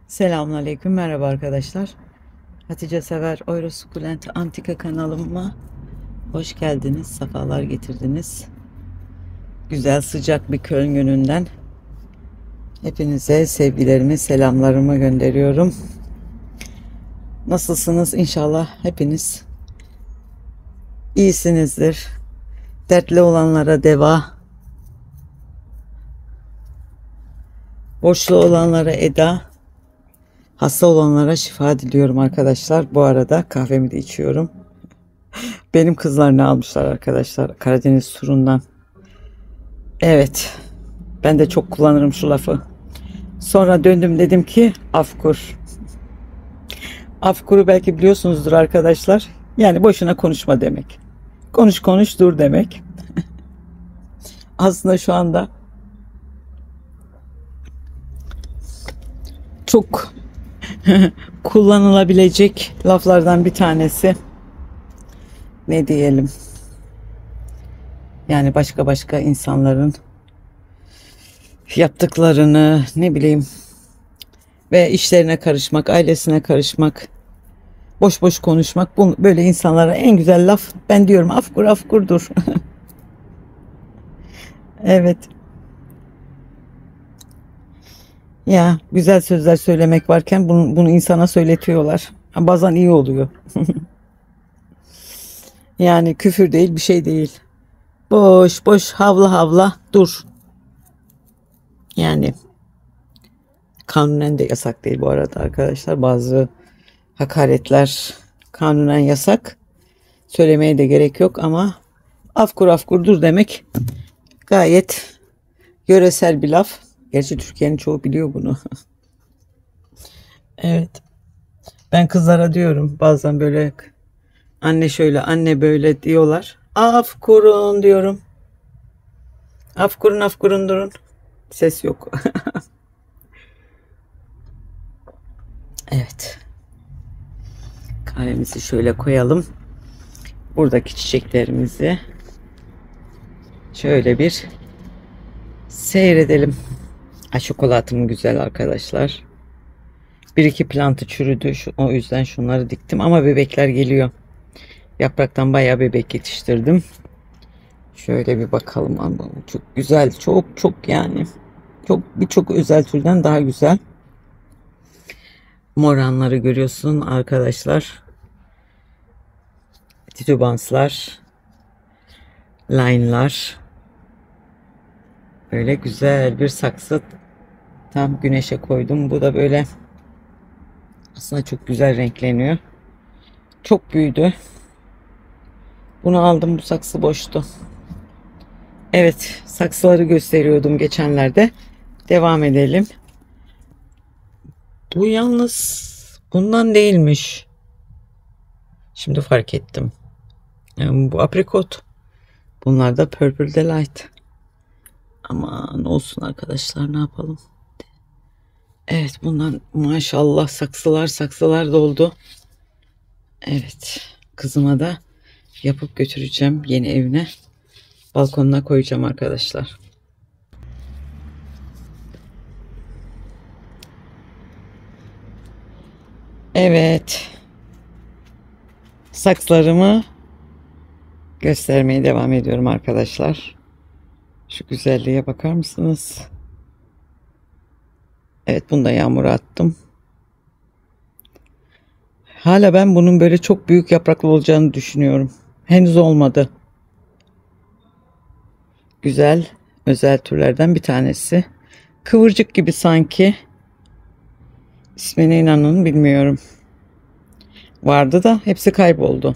Selamünaleyküm, merhaba arkadaşlar. Hatice Sever Eurosukulent Antika kanalıma hoş geldiniz, sefalar getirdiniz. Güzel sıcak bir Köln gününden hepinize sevgilerimi, selamlarımı gönderiyorum. Nasılsınız? İnşallah hepiniz iyisinizdir. Dertli olanlara deva, borçlu olanlara eda, hasta olanlara şifa diliyorum arkadaşlar. Bu arada kahvemi de içiyorum. Benim kızlar ne almışlar arkadaşlar Karadeniz turundan. Evet, ben de çok kullanırım şu lafı. Sonra döndüm dedim ki Afkur. Afkur'u belki biliyorsunuzdur arkadaşlar. Yani boşuna konuşma demek. Konuş konuş dur demek. Aslında şu anda çok kullanılabilecek laflardan bir tanesi. Ne diyelim? Yani başka insanların yaptıklarını ne bileyim ve işlerine karışmak, ailesine karışmak, boş boş konuşmak, bu böyle insanlara en güzel laf ben diyorum afkur afkurdur. Evet. Ya güzel sözler söylemek varken bunu insana söyletiyorlar. Bazen iyi oluyor. Yani küfür değil, bir şey değil. Boş boş havla havla dur. Yani kanunen de yasak değil bu arada arkadaşlar. Bazı hakaretler kanunen yasak. Söylemeye de gerek yok ama afkur afkur dur demek gayet yöresel bir laf. Gerçi Türkiye'nin çoğu biliyor bunu. Evet. Ben kızlara diyorum bazen böyle anne şöyle anne böyle diyorlar. Afkurun diyorum. Afkurun afkurun durun. Ses yok. Evet. Kahvemizi şöyle koyalım. Buradaki çiçeklerimizi şöyle bir seyredelim. Şokolatım güzel arkadaşlar. Bir iki plantı çürüdü. O yüzden şunları diktim ama bebekler geliyor. Yapraktan bayağı bebek yetiştirdim. Şöyle bir bakalım ama çok güzel. Çok yani. Birçok özel türden daha güzel. Moranları görüyorsun arkadaşlar. Titubanslar. Line'lar. Böyle güzel bir saksı tam güneşe koydum. Bu da böyle aslında çok güzel renkleniyor. Çok büyüdü. Bunu aldım, bu saksı boştu. Evet, saksıları gösteriyordum geçenlerde. Devam edelim. Bu yalnız bundan değilmiş. Şimdi fark ettim. Yani bu aprikot. Bunlar da Purple Delight. Aman olsun arkadaşlar, ne yapalım. Evet, bundan maşallah saksılar doldu. Evet, kızıma da yapıp götüreceğim yeni evine. Balkonuna koyacağım arkadaşlar. Evet. Saksılarımı göstermeye devam ediyorum arkadaşlar. Şu güzelliğe bakar mısınız? Evet, bunu da yağmura attım. Hala ben bunun böyle çok büyük yapraklı olacağını düşünüyorum. Henüz olmadı. Güzel, özel türlerden bir tanesi. Kıvırcık gibi sanki. İsmine inanın bilmiyorum. Vardı da hepsi kayboldu.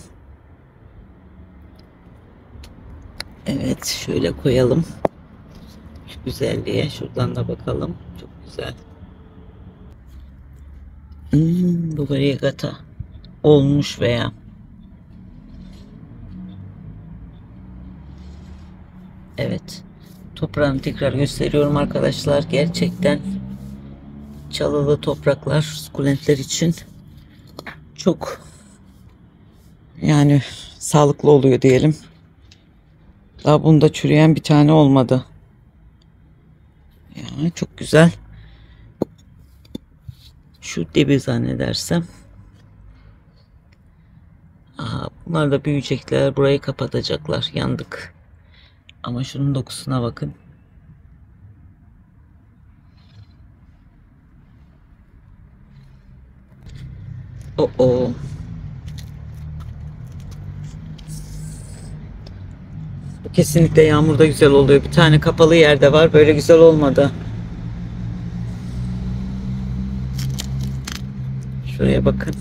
Evet, şöyle koyalım. Şu güzelliğe şuradan da bakalım. Çok güzel. Bu variegata olmuş veya. Evet. Toprağını tekrar gösteriyorum arkadaşlar. Gerçekten çalılı topraklar sukulentler için çok yani sağlıklı oluyor diyelim. Daha bunda çürüyen bir tane olmadı. Yani çok güzel. Şu dibi zannedersem. Aha, bunlar da büyüyecekler. Burayı kapatacaklar. Yandık. Ama şunun dokusuna bakın. O. Bu kesinlikle yağmurda güzel oluyor. Bir tane kapalı yerde var. Böyle güzel olmadı. Şuraya bakın.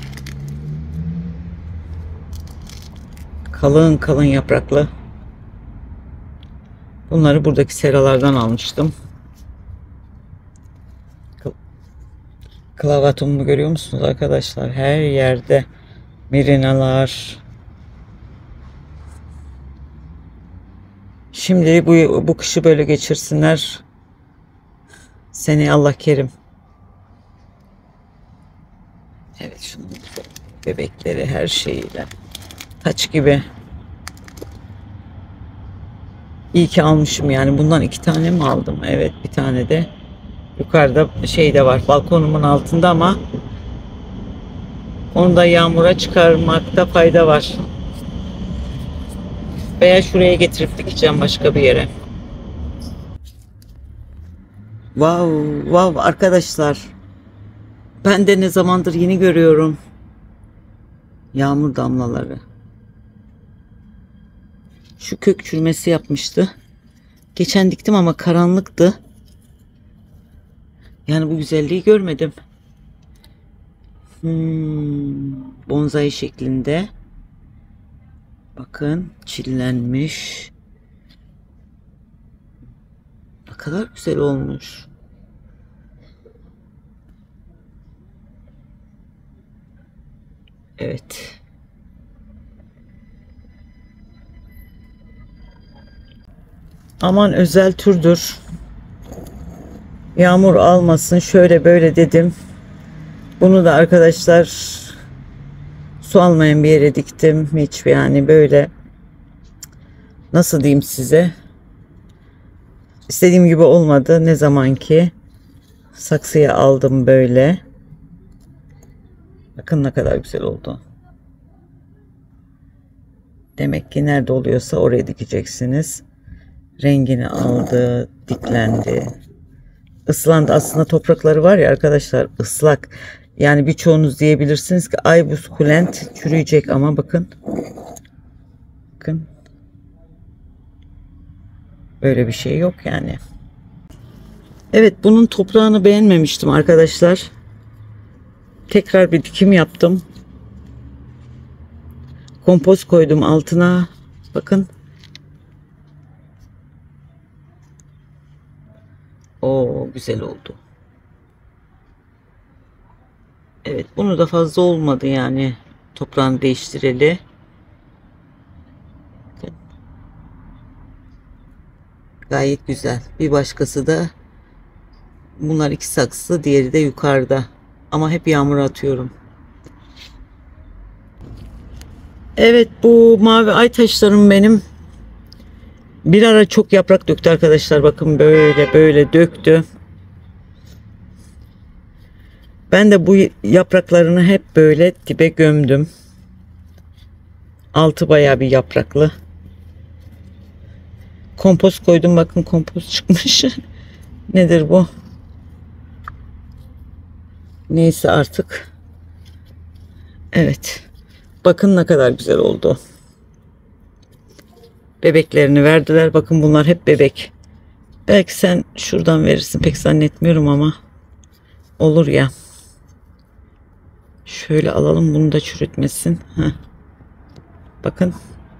Kalın kalın yapraklı. Bunları buradaki seralardan almıştım. Klavatomumu görüyor musunuz arkadaşlar? Her yerde mirinalar. Şimdi bu kışı böyle geçirsinler. Seni Allah kerim. Evet, şunun bebekleri her şeyiyle. Taç gibi. İyi ki almışım yani. Bundan 2 tane mi aldım? Evet, bir tane de yukarıda de var. Balkonumun altında ama onu da yağmura çıkarmakta fayda var. Veya şuraya getirip dikeceğim başka bir yere. Wow arkadaşlar. Ben de ne zamandır yeni görüyorum. Yağmur damlaları. Şu kök çürümesi yapmıştı. Geçen diktim ama karanlıktı. Yani bu güzelliği görmedim. Bonsai şeklinde. Bakın çillenmiş. Ne kadar güzel olmuş. Evet. Aman özel türdür. Yağmur almasın şöyle böyle dedim. Bunu da arkadaşlar su almayan bir yere diktim. Hiç yani böyle nasıl diyeyim size. İstediğim gibi olmadı. Ne zaman ki saksıya aldım böyle. Bakın ne kadar güzel oldu. Demek ki nerede oluyorsa oraya dikeceksiniz. Rengini aldı, diklendi. Islandı. Aslında toprakları var ya arkadaşlar, ıslak. Yani birçoğunuz diyebilirsiniz ki ay bu sukulent çürüyecek ama bakın. Bakın. Böyle bir şey yok yani. Evet, bunun toprağını beğenmemiştim arkadaşlar. Tekrar bir dikim yaptım. Kompost koydum altına. Bakın. O güzel oldu. Evet, bunu da fazla olmadı yani. Toprağını değiştireli. Bakın. Gayet güzel. Bir başkası da bunlar 2 saksı, diğeri de yukarıda. Ama hep yağmur atıyorum. Evet, bu mavi ay taşlarım benim. Bir ara çok yaprak döktü arkadaşlar. Bakın böyle döktü. Ben de bu yapraklarını hep böyle dibe gömdüm. Altı bayağı bir yapraklı. Kompost koydum. Bakın kompost çıkmış. Nedir bu? Neyse artık. Evet. Bakın ne kadar güzel oldu. Bebeklerini verdiler. Bakın bunlar hep bebek. Belki sen şuradan verirsin. Pek zannetmiyorum ama. Olur ya. Şöyle alalım. Bunu da çürütmesin. Heh. Bakın.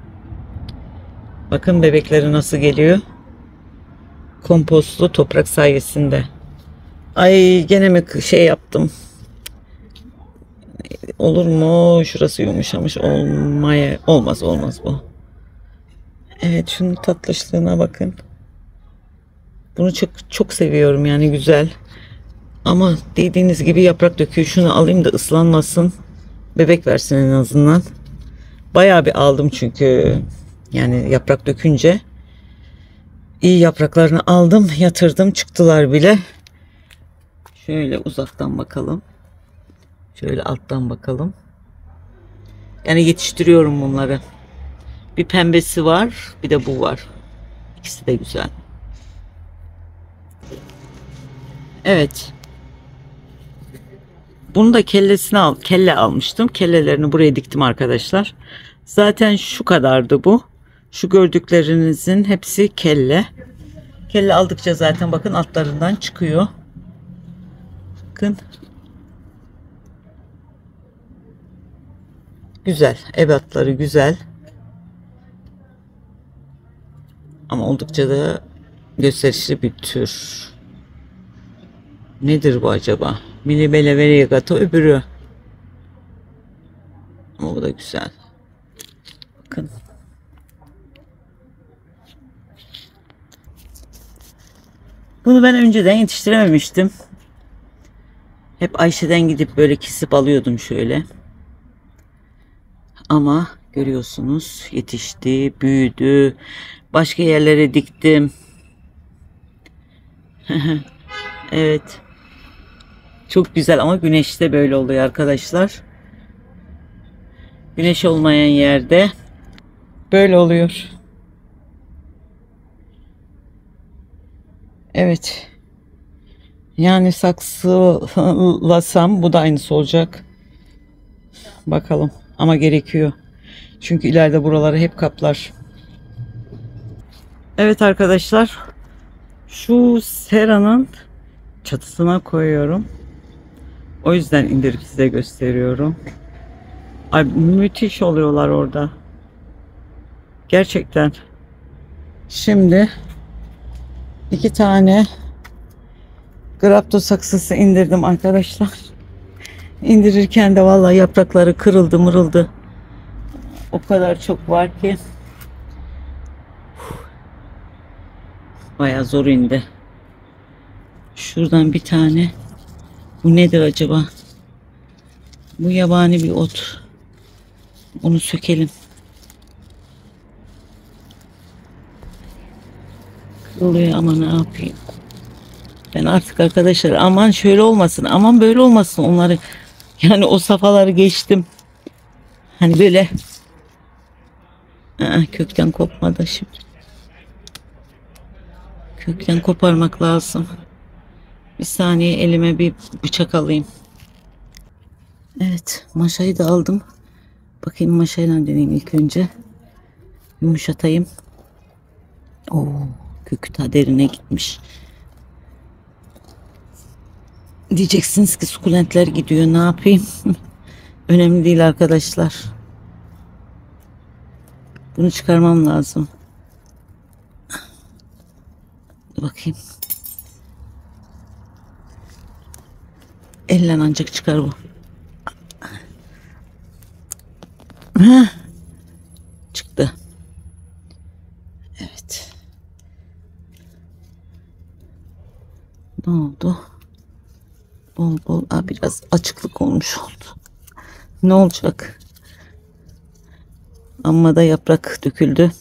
Bakın bebekleri nasıl geliyor. Kompostlu toprak sayesinde. Ay gene mi şey yaptım. Olur mu? Şurası yumuşamış. Olmaz bu. Evet, şunun tatlışlığına bakın. Bunu çok seviyorum yani, güzel. Ama dediğiniz gibi yaprak döküyor. Şunu alayım da ıslanmasın. Bebek versin en azından. Bayağı bir aldım çünkü. Yani yaprak dökünce. İyi yapraklarını aldım. Yatırdım. Çıktılar bile. Şöyle uzaktan bakalım. Şöyle alttan bakalım. Yani yetiştiriyorum bunları. Bir pembesi var, bir de bu var. İkisi de güzel. Evet. Bunu da kelle almıştım. Kellelerini buraya diktim arkadaşlar. Zaten şu kadardı bu. Şu gördüklerinizin hepsi kelle. Kelle aldıkça zaten bakın altlarından çıkıyor. Bakın. Güzel. Ebatları güzel. Ama oldukça da gösterişli bir tür. Nedir bu acaba? Milibele variegata öbürü. Ama bu da güzel. Bakın. Bunu ben önceden yetiştirememiştim. Hep Ayşe'den gidip böyle kesip alıyordum şöyle. Ama görüyorsunuz yetişti, büyüdü. Başka yerlere diktim. Evet. Çok güzel ama güneşte böyle oluyor arkadaşlar. Güneş olmayan yerde böyle oluyor. Evet. Yani saksılasam bu da aynısı olacak. Bakalım. Ama gerekiyor. Çünkü ileride buraları hep kaplar. Evet arkadaşlar. Şu seranın çatısına koyuyorum. O yüzden indirip size gösteriyorum. Ay müthiş oluyorlar orada. Gerçekten. Şimdi 2 tane grapto saksısı indirdim arkadaşlar. İndirirken de vallahi yaprakları kırıldı mırıldı. O kadar çok var ki. Bayağı zor indi. Şuradan bir tane. Bu nedir acaba? Bu yabani bir ot. Onu sökelim. Kırılıyor ama ne yapayım? Ben artık arkadaşlar aman şöyle olmasın, aman böyle olmasın onları. Yani o safhaları geçtim. Hani böyle kökten kopmadı şimdi. Kökten koparmak lazım. Bir saniye elime bir bıçak alayım. Evet, maşayı da aldım. Bakayım maşayla deneyeyim ilk önce. Yumuşatayım. Oo, kökü ta derine gitmiş. Diyeceksiniz ki sukulentler gidiyor, ne yapayım? Önemli değil arkadaşlar. Bunu çıkarmam lazım. Bakayım. Elle ancak çıkar bu. Heh. Çıktı. Evet. Ne oldu? Bol bol. Biraz açıklık olmuş oldu. Ne olacak? Amma da yaprak döküldü.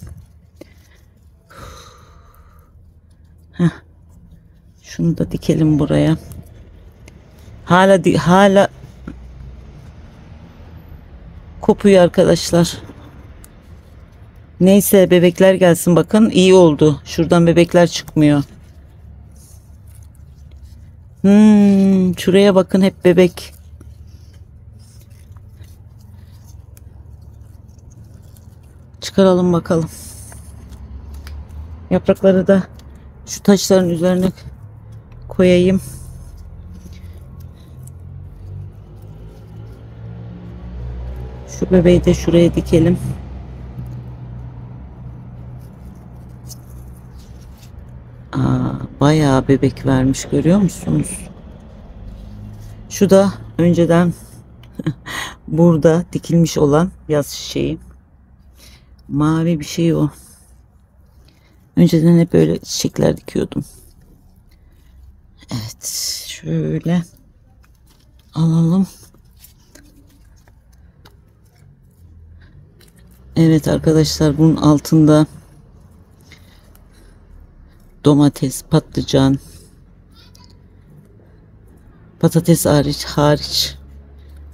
Heh. Şunu da dikelim buraya. Hala kopuyor arkadaşlar. Neyse bebekler gelsin bakın iyi oldu. Şuradan bebekler çıkmıyor. Şuraya bakın hep bebek. Çıkaralım bakalım. Yaprakları da şu taşların üzerine koyayım. Şu bebeği de şuraya dikelim. Bayağı bebek vermiş görüyor musunuz? Şu da önceden burada dikilmiş olan yaz çiçeği. Mavi bir şey o. Önceden hep böyle çiçekler dikiyordum. Evet, şöyle alalım. Evet arkadaşlar bunun altında domates, patlıcan, patates hariç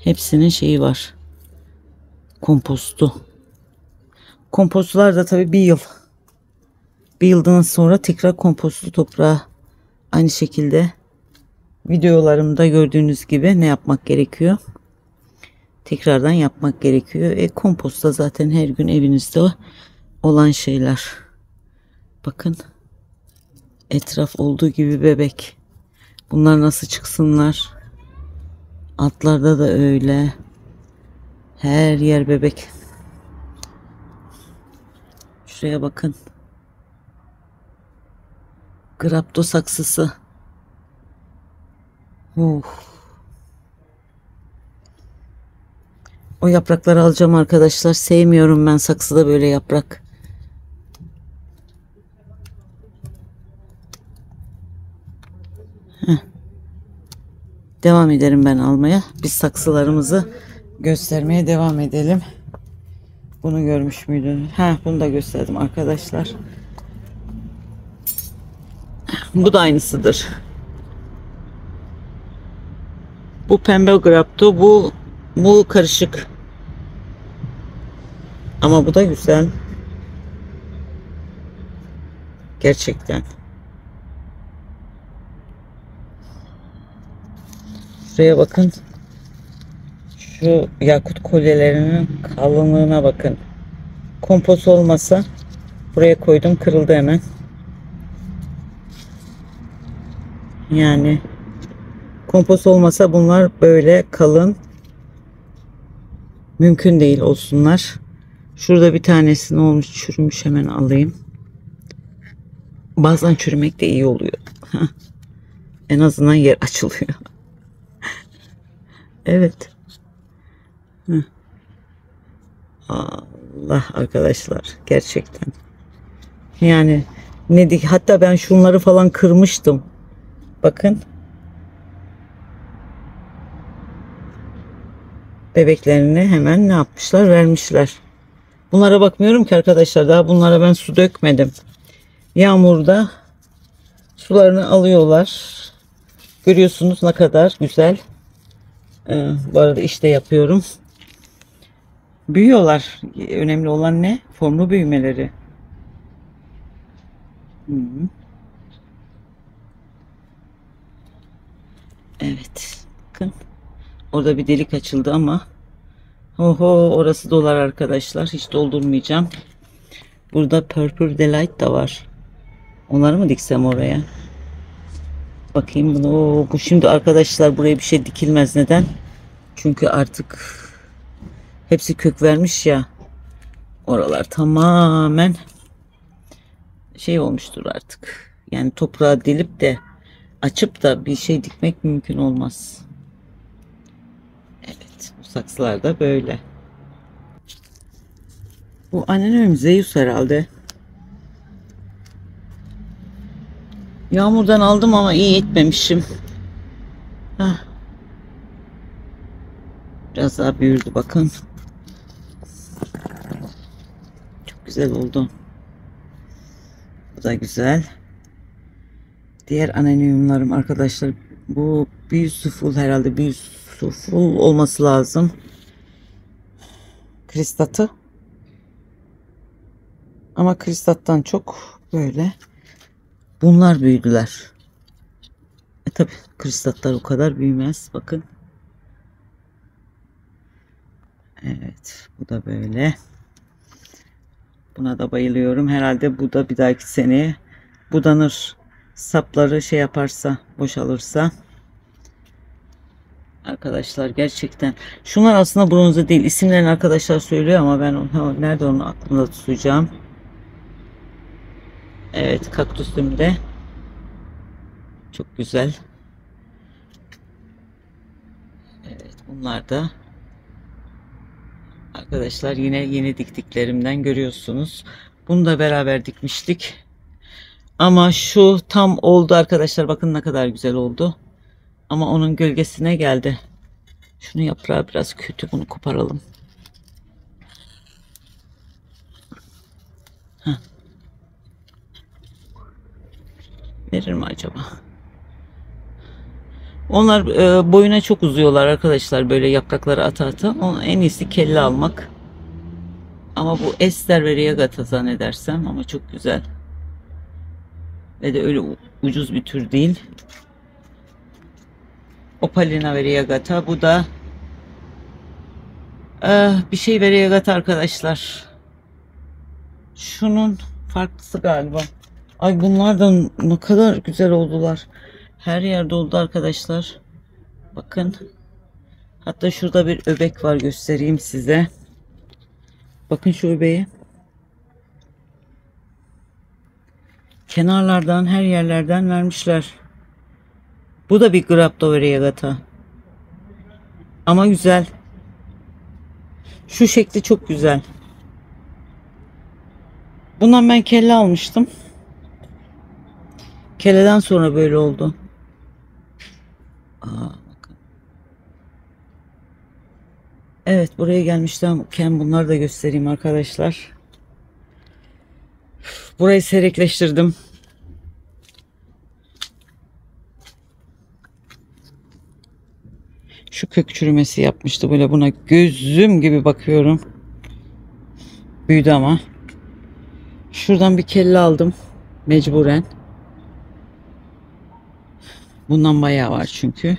Hepsinin şeyi var. Kompostu. Kompostlar da tabii bir yıl. Bir yıldan sonra tekrar kompostlu toprağa aynı şekilde videolarımda gördüğünüz gibi ne yapmak gerekiyor? Tekrardan yapmak gerekiyor. Kompost da zaten her gün evinizde olan şeyler. Bakın. Etraf olduğu gibi bebek. Bunlar nasıl çıksınlar? Altlarda da öyle. Her yer bebek. Şuraya bakın. Grapto saksısı. O yaprakları alacağım arkadaşlar. Sevmiyorum ben saksıda böyle yaprak. Devam ederim ben almaya. Biz saksılarımızı göstermeye devam edelim. Bunu görmüş müydün? Bunu da gösterdim arkadaşlar. Bu da aynısıdır. Bu pembe grapto, bu karışık. Ama bu da güzel. Gerçekten. Şuraya bakın. Şu yakut kolyelerinin kalınlığına bakın. Kompost olmasa buraya koydum, kırıldı hemen. Yani kompost olmasa bunlar böyle kalın. Mümkün değil olsunlar. Şurada bir tanesi ne olmuş, çürümüş, hemen alayım. Bazen çürümek de iyi oluyor. En azından yer açılıyor. Evet. Allah arkadaşlar, gerçekten. Yani hatta ben şunları falan kırmıştım. Bakın. Bebeklerini hemen ne yapmışlar? Vermişler. Bunlara bakmıyorum ki arkadaşlar. Daha bunlara ben su dökmedim. Yağmurda sularını alıyorlar. Görüyorsunuz ne kadar güzel. Bu arada işte yapıyorum. Büyüyorlar. Önemli olan ne? Formlu büyümeleri. Evet. Bakın. Orada bir delik açıldı ama orası dolar arkadaşlar. Hiç doldurmayacağım. Burada Purple Delight da var. Onları mı diksem oraya? Bakayım bunu. Bu şimdi arkadaşlar buraya bir şey dikilmez. Neden? Çünkü artık hepsi kök vermiş ya. Oralar tamamen şey olmuştur artık. Yani toprağa delip de açıp da bir şey dikmek mümkün olmaz. Evet, bu saksılar da böyle. Bu anneannemin Zeus herhalde. Yağmurdan aldım ama iyi etmemişim. Biraz daha büyüdü bakın. Çok güzel oldu. Bu da güzel. Diğer anneannemlerim arkadaşlar, bu Beautiful herhalde, Beautiful olması lazım. Kristatı. Ama kristattan çok böyle bunlar büyüdüler. Tabi kristatlar o kadar büyümez. Bakın. Evet. Bu da böyle. Buna da bayılıyorum. Herhalde bu da bir dahaki seneye budanır. Sapları şey yaparsa, boşalırsa. Arkadaşlar gerçekten. Şunlar aslında bronze değil. İsimlerini arkadaşlar söylüyor ama ben nerede onu aklımda tutacağım. Evet, kaktüsüm de çok güzel. Evet, bunlar da arkadaşlar yine yeni diktiklerimden görüyorsunuz. Bunu da beraber dikmiştik. Ama şu tam oldu arkadaşlar. Bakın ne kadar güzel oldu. Ama onun gölgesine geldi. Şunu yaprağı biraz kötü. Bunu koparalım. Verir mi acaba? Onlar boyuna çok uzuyorlar arkadaşlar, böyle yaprakları ata ata. Onun en iyisi kelle almak. Ama bu ester variegata zannedersem, ama çok güzel. Ve de öyle ucuz bir tür değil. Opalina variegata. Bu da bir şey variegata arkadaşlar. Şunun farklısı galiba. Ay, bunlar da ne kadar güzel oldular. Her yerde oldu arkadaşlar. Bakın. Hatta şurada bir öbek var, göstereyim size. Bakın şu öbeği. Kenarlardan, her yerlerden vermişler. Bu da bir Grapto variegata. Ama güzel. Şu şekli çok güzel. Bundan ben kelle almıştım. Kelleden sonra böyle oldu. Bakın. Evet, buraya gelmişken bunları da göstereyim arkadaşlar. Burayı seyrekleştirdim. Şu kök çürümesi yapmıştı, böyle buna gözüm gibi bakıyorum. Büyüdü ama. Şuradan bir kelle aldım mecburen. Bundan bayağı var çünkü.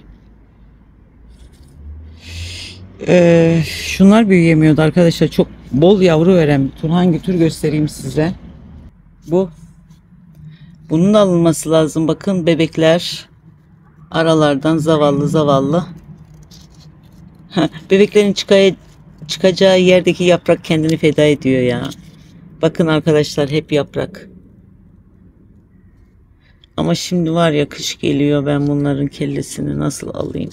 Şunlar büyüyemiyordu arkadaşlar. Çok bol yavru veren bir tür. Hangi tür göstereyim size. Bu. Bunun da alınması lazım. Bakın bebekler aralardan zavallı zavallı. Bebeklerin çıkacağı yerdeki yaprak kendini feda ediyor ya. Bakın arkadaşlar, hep yaprak. Ama şimdi var ya, kış geliyor, ben bunların kellesini nasıl alayım?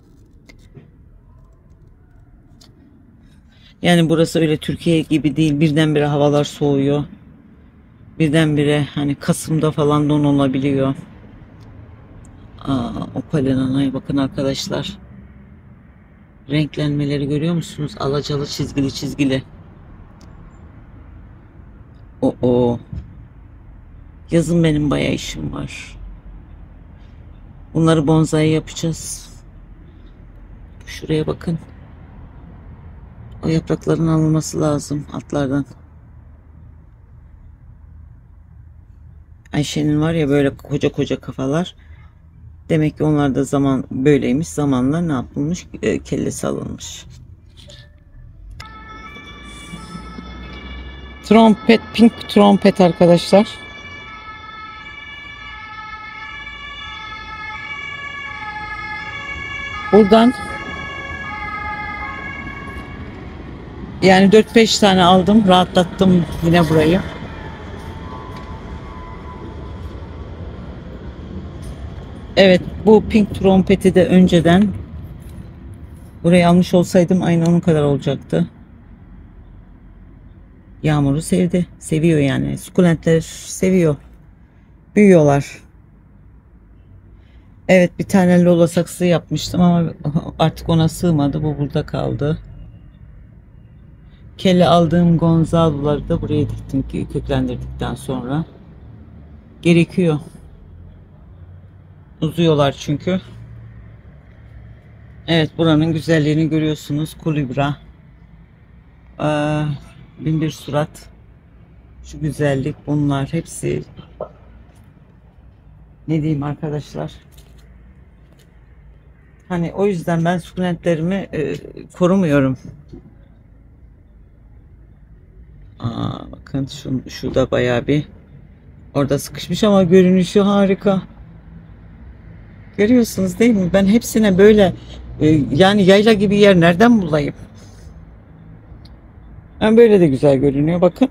Yani burası öyle Türkiye gibi değil. Birdenbire havalar soğuyor. Birdenbire hani Kasım'da falan don olabiliyor. Opalina'ya bakın arkadaşlar. Renklenmeleri görüyor musunuz? Alacalı, çizgili çizgili. O. Yazın benim bayağı işim var. Bunları bonsai yapacağız. Şuraya bakın. O yaprakların alınması lazım altlardan. Ayşe'nin var ya böyle koca koca kafalar. Demek ki onlar da zaman böyleymiş. Zamanla ne yapılmış? Kellesi alınmış. Trompet, pink trompet arkadaşlar. Buradan yani 4-5 tane aldım. Rahatlattım yine burayı. Evet, bu pink trompeti de önceden buraya almış olsaydım aynı onun kadar olacaktı. Yağmuru sevdi. Seviyor yani. Sukulentler seviyor. Büyüyorlar. Evet, bir tane Lola saksı yapmıştım ama artık ona sığmadı. Bu burada kaldı. Kelle aldığım Gonzalo'ları da buraya diktim ki köklendirdikten sonra. Gerekiyor. Uzuyorlar çünkü. Evet, buranın güzelliğini görüyorsunuz. Kulibra. Bin bir surat. Şu güzellik, bunlar hepsi. Ne diyeyim arkadaşlar. Hani o yüzden ben sukulentlerimi korumuyorum. Bakın şu da bayağı bir orada sıkışmış ama görünüşü harika. Görüyorsunuz değil mi? Ben hepsine böyle yani yayla gibi yer nereden bulayım? Ben böyle de güzel görünüyor. Bakın.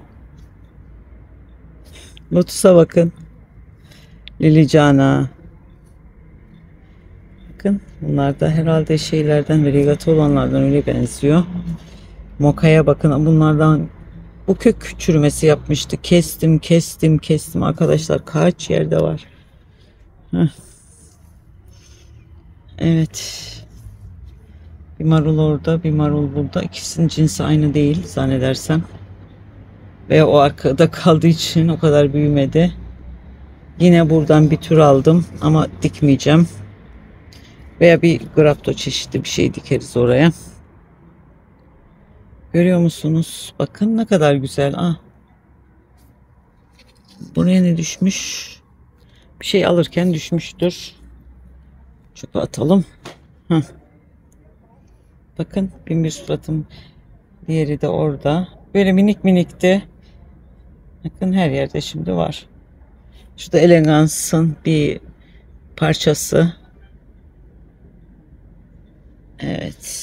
Lotus'a bakın. Lilicana. Bakın. Bunlar da herhalde şeylerden, variegato olanlardan öyle benziyor. Moka'ya bakın. Bunlardan bu kök çürümesi yapmıştı. Kestim arkadaşlar. Kaç yerde var. Heh. Evet. Bir marul orada, bir marul burada. İkisinin cinsi aynı değil zannedersem. Ve o arkada kaldığı için o kadar büyümedi. Yine buradan bir tür aldım ama dikmeyeceğim. Veya bir grapto çeşitli bir şey dikeriz oraya. Görüyor musunuz? Bakın ne kadar güzel. Ah. Buraya ne düşmüş? Bir şey alırken düşmüştür. Çöpe atalım. Heh. Bakın bin bir suratım. Diğeri de orada. Böyle minik minikti. Bakın her yerde şimdi var. Şurada elegansın bir parçası. Evet.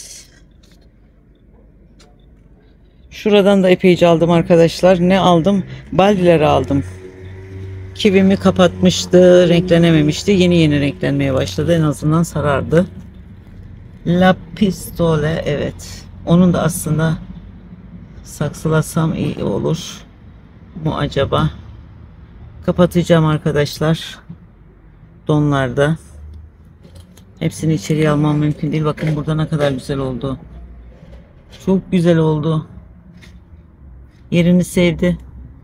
Şuradan da epeyce aldım arkadaşlar. Ne aldım? Baldileri aldım. Kivimi kapatmıştı, renklenememişti. Yeni yeni renklenmeye başladı. En azından sarardı. La Pistole, evet. Onun da aslında saksılasam iyi olur mu acaba? Kapatacağım arkadaşlar. Donlarda. Hepsini içeriye almam mümkün değil. Bakın burada ne kadar güzel oldu. Çok güzel oldu. Yerini sevdi.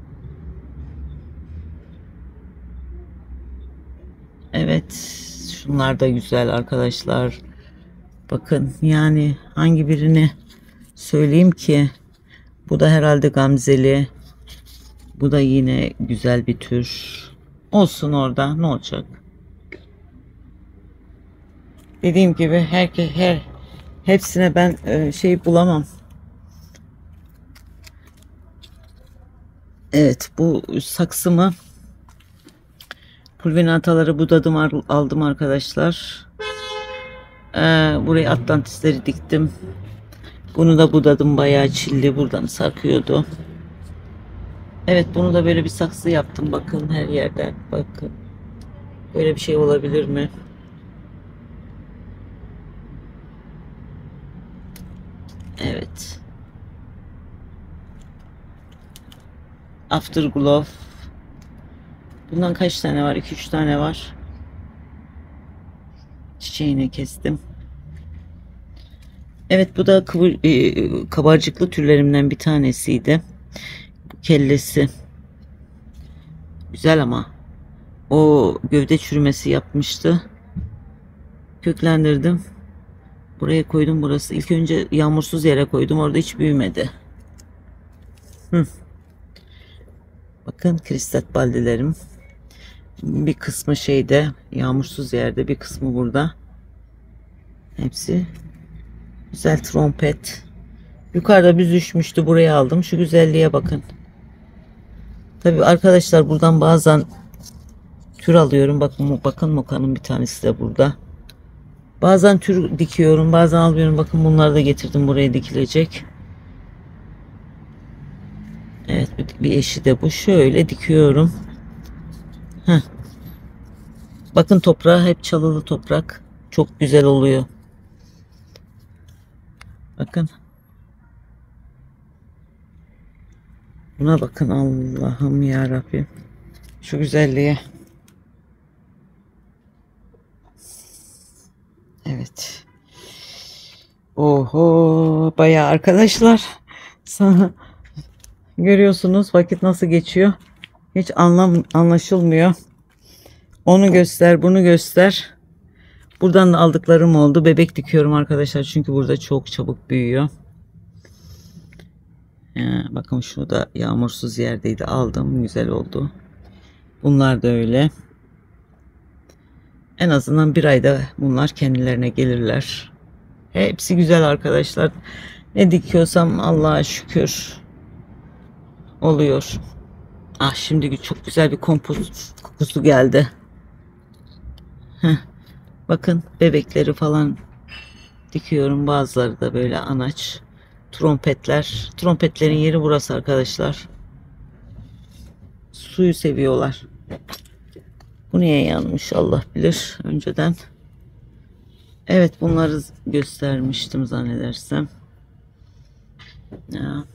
Evet. Şunlar da güzel arkadaşlar. Bakın yani hangi birini söyleyeyim ki? Bu da herhalde gamzeli. Bu da yine güzel bir tür. Olsun orada, ne olacak? Dediğim gibi hepsine ben şey bulamam. Evet, bu saksımı pulvinataları budadım, aldım arkadaşlar. Buraya atlantisleri diktim. Bunu da budadım, bayağı çilli, buradan sarkıyordu. Evet, bunu da böyle bir saksı yaptım. Bakın her yerden. Bakın. Böyle bir şey olabilir mi? Evet. Afterglow. Bundan kaç tane var? 2-3 tane var. Çiçeğini kestim. Evet, bu da kabarcıklı türlerimden bir tanesiydi. Bu kellesi. Güzel ama. O gövde çürümesi yapmıştı. Köklendirdim. Buraya koydum burası. İlk önce yağmursuz yere koydum. Orada hiç büyümedi. Bakın kristat baldilerim. Bir kısmı şeyde yağmursuz yerde, bir kısmı burada. Hepsi güzel trompet. Yukarıda büzüşmüştü, buraya aldım. Şu güzelliğe bakın. Tabi arkadaşlar buradan bazen tür alıyorum. Bakın mokanın bir tanesi de burada. Bazen tür dikiyorum, bazen alıyorum. Bakın bunları da getirdim, buraya dikilecek. Evet, bir eşi de bu. Şöyle dikiyorum. Heh. Bakın toprağı hep çalılı toprak. Çok güzel oluyor. Bakın. Buna bakın, Allah'ım ya Rabbim. Şu güzelliğe. Evet. Oho, bayağı arkadaşlar. Sana görüyorsunuz vakit nasıl geçiyor. Hiç anlaşılmıyor. Onu göster, bunu göster. Buradan da aldıklarım oldu. Bebek dikiyorum arkadaşlar. Çünkü burada çok çabuk büyüyor. Bakın şu da yağmursuz yerdeydi. Aldım. Güzel oldu. Bunlar da öyle. En azından bir ayda bunlar kendilerine gelirler. Hepsi güzel arkadaşlar. Ne dikiyorsam Allah'a şükür oluyor. Ah, şimdi çok güzel bir kompost kokusu geldi. Heh. Bakın bebekleri falan dikiyorum. Bazıları da böyle anaç. Trompetler. Trompetlerin yeri burası arkadaşlar. Suyu seviyorlar. Bu niye yanmış Allah bilir önceden. Evet, bunları göstermiştim zannedersem. Ya.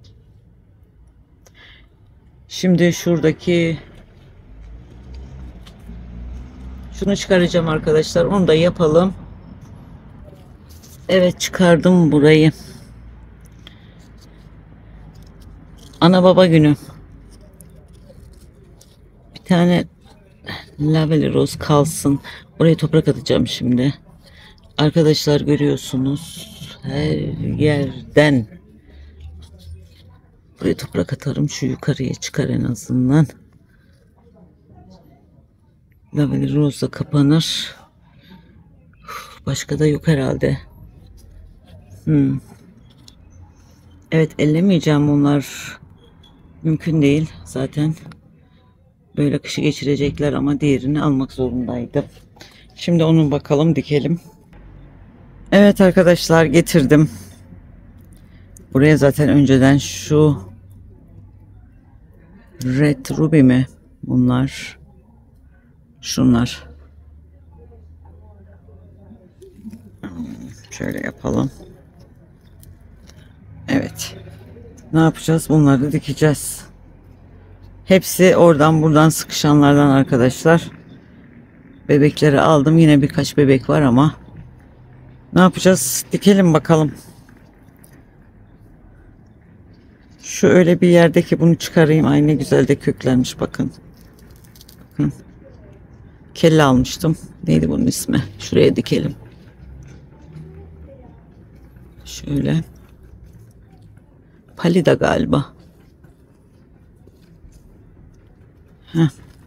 Şimdi şuradaki şunu çıkaracağım arkadaşlar. Onu da yapalım. Evet, çıkardım burayı. Ana baba günü. Bir tane laveli roz kalsın. Oraya toprak atacağım şimdi. Arkadaşlar görüyorsunuz her yerden. Buraya toprak atarım, şu yukarıya çıkar en azından. Laveli roz da kapanır. Başka da yok herhalde. Evet, ellemeyeceğim, onlar mümkün değil zaten. Böyle kışı geçirecekler ama diğerini almak zorundaydım. Şimdi onun bakalım, dikelim. Evet arkadaşlar, getirdim. Buraya zaten önceden şu Red Ruby mi bunlar? Şunlar. Şöyle yapalım. Evet. Ne yapacağız? Bunları dikeceğiz. Hepsi oradan buradan sıkışanlardan arkadaşlar. Bebekleri aldım. Yine birkaç bebek var ama ne yapacağız? Dikelim bakalım. Şu öyle bir yerdeki bunu çıkarayım. Ay ne güzel de köklenmiş, bakın. Bakın. Kelle almıştım. Neydi bunun ismi? Şuraya dikelim. Şöyle. Palida galiba. Heh.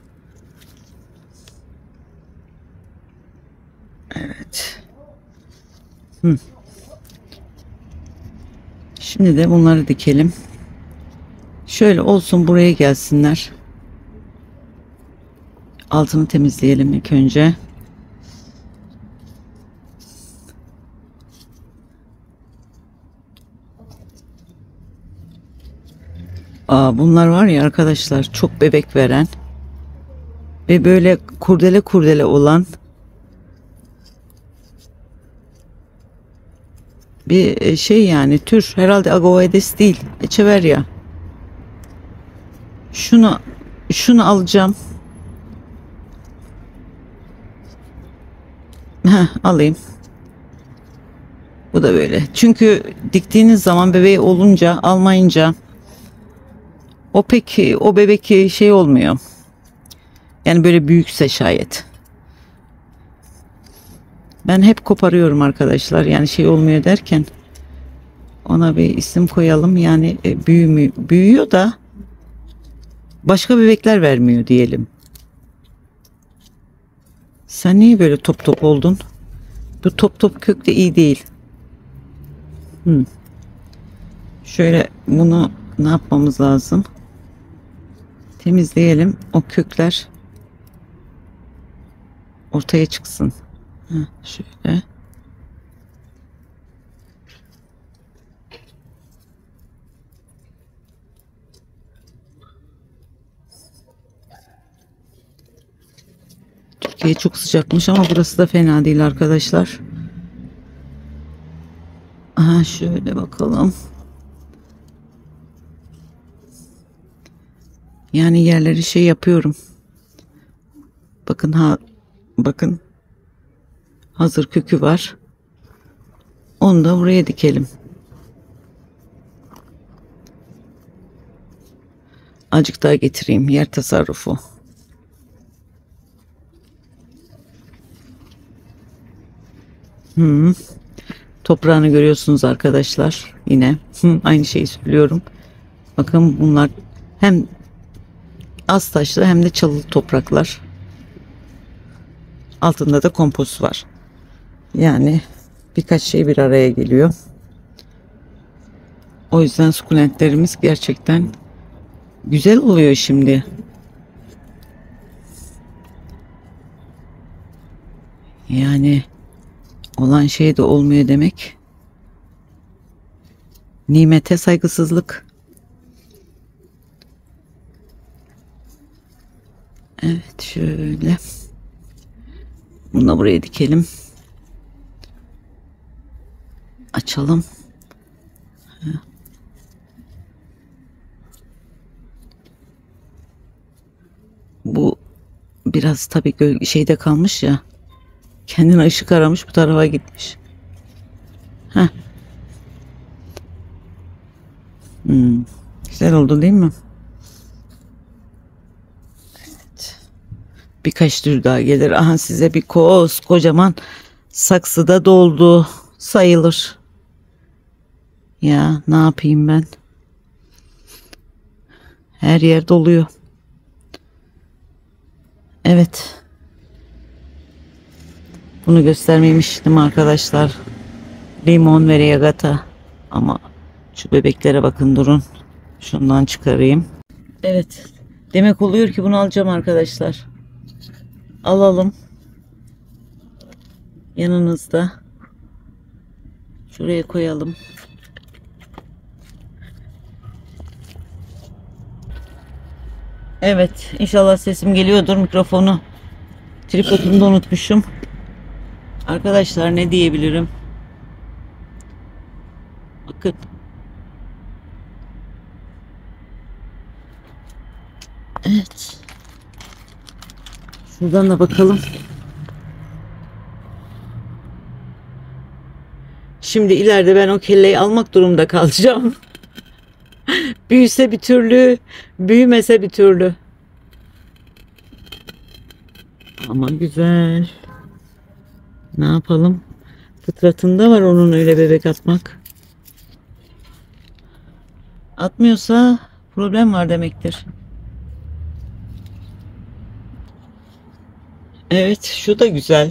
Evet. Şimdi de bunları dikelim. Şöyle olsun, buraya gelsinler. Altını temizleyelim ilk önce. Bunlar var ya arkadaşlar, çok bebek veren ve böyle kurdele kurdele olan bir şey, yani tür. Herhalde Agoedes değil, Echeveria. Şunu alacağım. Alayım. Bu da böyle. Çünkü diktiğiniz zaman bebeği olunca, almayınca o bebek şey olmuyor. Yani böyle büyükse şayet. Ben hep koparıyorum arkadaşlar. Yani şey olmuyor derken ona bir isim koyalım. Yani büyüyor da başka bebekler vermiyor diyelim. Sen niye böyle top top oldun? Bu top top kök de iyi değil. Şöyle bunu ne yapmamız lazım? Temizleyelim. O kökler ortaya çıksın. Şöyle. Türkiye çok sıcakmış ama burası da fena değil arkadaşlar. Aha, şöyle bakalım. Yani yerleri şey yapıyorum. Bakın bakın. Hazır kökü var. Onu da buraya dikelim. Azıcık daha getireyim, yer tasarrufu. Toprağını görüyorsunuz arkadaşlar. Yine aynı şeyi söylüyorum. Bakın bunlar hem az taşlı hem de çalılı topraklar. Altında da kompost var. Yani birkaç şey bir araya geliyor. O yüzden sukulentlerimiz gerçekten güzel oluyor şimdi. Yani olan şey de olmuyor demek. Nimete saygısızlık. Evet, şöyle. Bunu da buraya dikelim. Açalım. Bu biraz tabii şeyde kalmış ya. Kendine ışık aramış, bu tarafa gitmiş. Güzel oldu değil mi? Evet. Birkaç tür daha gelir. Aha, size bir kocaman Saksıda doldu sayılır. Ya ne yapayım ben? Her yer doluyor. Evet. Bunu göstermemiştim arkadaşlar. Limon ve regatta. Ama şu bebeklere bakın, durun. Şundan çıkarayım. Evet. Demek oluyor ki bunu alacağım arkadaşlar. Alalım. Yanınızda. Şuraya koyalım. Evet. İnşallah sesim geliyordur. Mikrofonu tripodumda unutmuşum. Arkadaşlar ne diyebilirim? Bakın. Evet. Şuradan da bakalım. Şimdi ileride ben o kelleyi almak durumunda kalacağım. Büyüse bir türlü, büyümese bir türlü. Ama güzel. Ne yapalım? Fıtratında var onun öyle bebek atmak. Atmıyorsa problem var demektir. Evet, şu da güzel.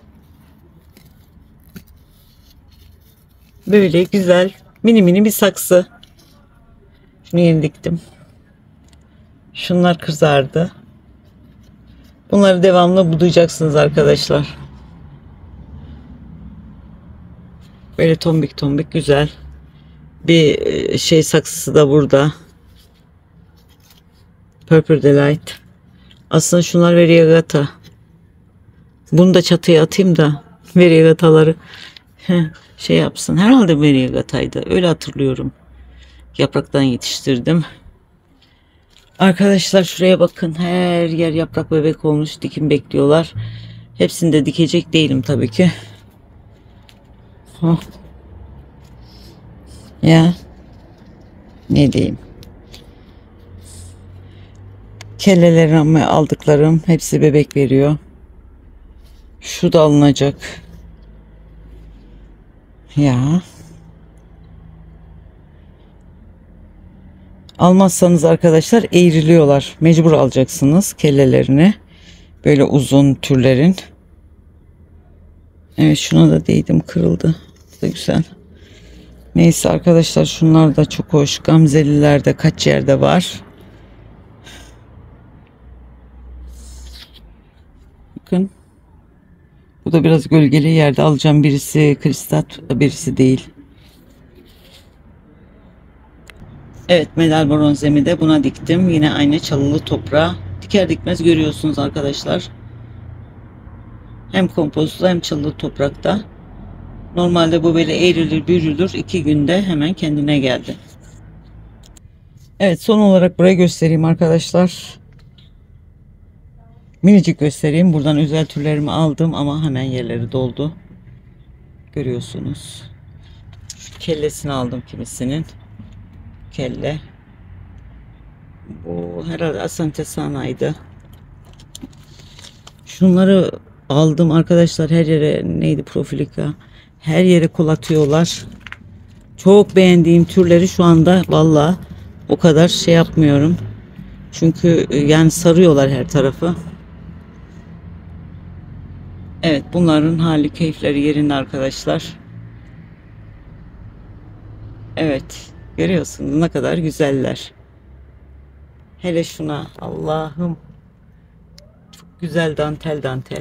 Böyle güzel. Mini mini bir saksı. Şunu yeni diktim. Şunlar kızardı. Bunları devamlı budayacaksınız arkadaşlar. Böyle tombik tombik güzel. Bir şey saksısı da burada. Purple Delight. Aslında şunlar variegata. Bunu da çatıya atayım da variegataları şey yapsın. Herhalde variegataydı. Öyle hatırlıyorum. Yapraktan yetiştirdim. Arkadaşlar şuraya bakın. Her yer yaprak bebek olmuş. Dikim bekliyorlar. Hepsini de dikecek değilim tabii ki. Oh. Ya ne diyeyim. Kellelerimi aldıklarım hepsi bebek veriyor. Şu da alınacak. Ya. Almazsanız arkadaşlar eğriliyorlar. Mecbur alacaksınız kellelerini. Böyle uzun türlerin. Evet, şuna da değdim, kırıldı. Bu da güzel. Neyse arkadaşlar, şunlar da çok hoş. Gamzeliler de kaç yerde var. Bakın. Bu da biraz gölgeli yerde alacağım. Birisi kristat, birisi değil. Evet, medal bronzemi de buna diktim. Yine aynı çalılı toprağa. Diker dikmez görüyorsunuz arkadaşlar. Hem kompozda hem çalılı toprakta. Normalde bu böyle eğrilir bürülür. 2 günde hemen kendine geldi. Evet, son olarak burayı göstereyim arkadaşlar. Minicik göstereyim. Buradan özel türlerimi aldım ama hemen yerleri doldu. Görüyorsunuz. Şu kellesini aldım kimisinin. Kelle. Bu herhalde Asante Sana'ydı. Şunları aldım arkadaşlar, her yere, neydi, Profilika. Her yere kol atıyorlar. Çok beğendiğim türleri şu anda valla o kadar şey yapmıyorum. Çünkü yani sarıyorlar her tarafı. Evet, bunların hali keyifleri yerinde arkadaşlar. Evet, görüyorsunuz ne kadar güzeller. Hele şuna, Allah'ım, çok güzel dantel dantel.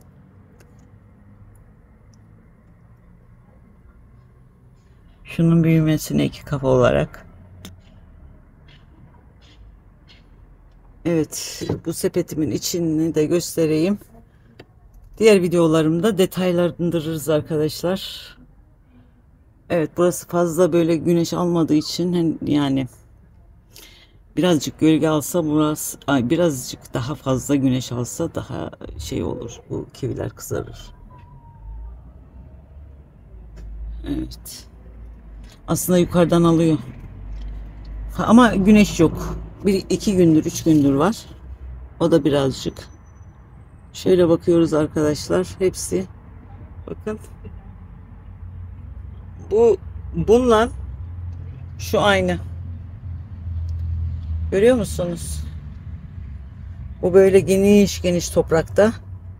Şunun büyümesine 2 kafa olarak. Evet, bu sepetimin içini de göstereyim. Diğer videolarımda detaylandırırız arkadaşlar. Evet, burası fazla böyle güneş almadığı için yani birazcık gölge alsa, burası birazcık daha fazla güneş alsa daha şey olur. Bu kiviler kızarır. Evet. Aslında yukarıdan alıyor. Ama güneş yok. 1-2 gündür, 3 gündür var. O da birazcık. Şöyle bakıyoruz arkadaşlar. Hepsi Bakın. Bununla şu aynı. Görüyor musunuz? Bu böyle geniş geniş toprakta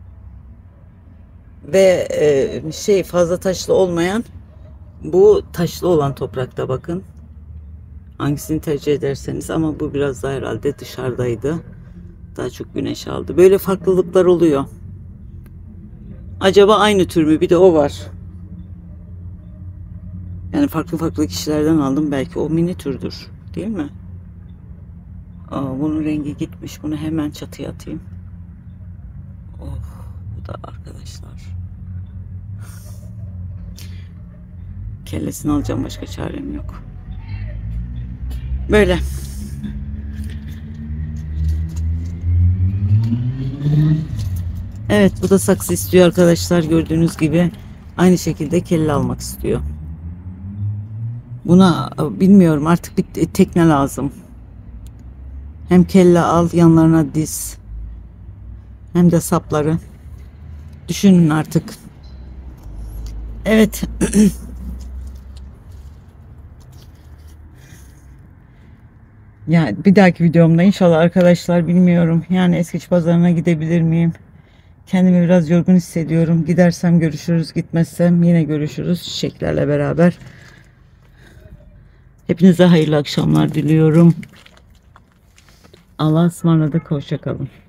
ve fazla taşlı olmayan, bu taşlı olan toprakta bakın. Hangisini tercih ederseniz, ama bu biraz daha herhalde dışarıdaydı. Daha çok güneş aldı. Böyle farklılıklar oluyor. Acaba aynı tür mü? Bir de o var. Yani farklı farklı kişilerden aldım. Belki o mini türdür. Değil mi? Bunun rengi gitmiş. Bunu hemen çatıya atayım. Oh, bu da arkadaşlar. Kellesini alacağım. Başka çarem yok. Böyle. Evet, bu da saksı istiyor arkadaşlar. Gördüğünüz gibi aynı şekilde kelle almak istiyor. Buna bilmiyorum, artık bir tekne lazım. Hem kelle al, yanlarına diz, hem de sapları. Düşünün artık. Evet. Yani bir dahaki videomda inşallah arkadaşlar, bilmiyorum. Yani Eskici Pazarı'na gidebilir miyim? Kendimi biraz yorgun hissediyorum. Gidersem görüşürüz, gitmezsem yine görüşürüz çiçeklerle beraber. Hepinize hayırlı akşamlar diliyorum. Allah'a ısmarladık. Hoşça kalın.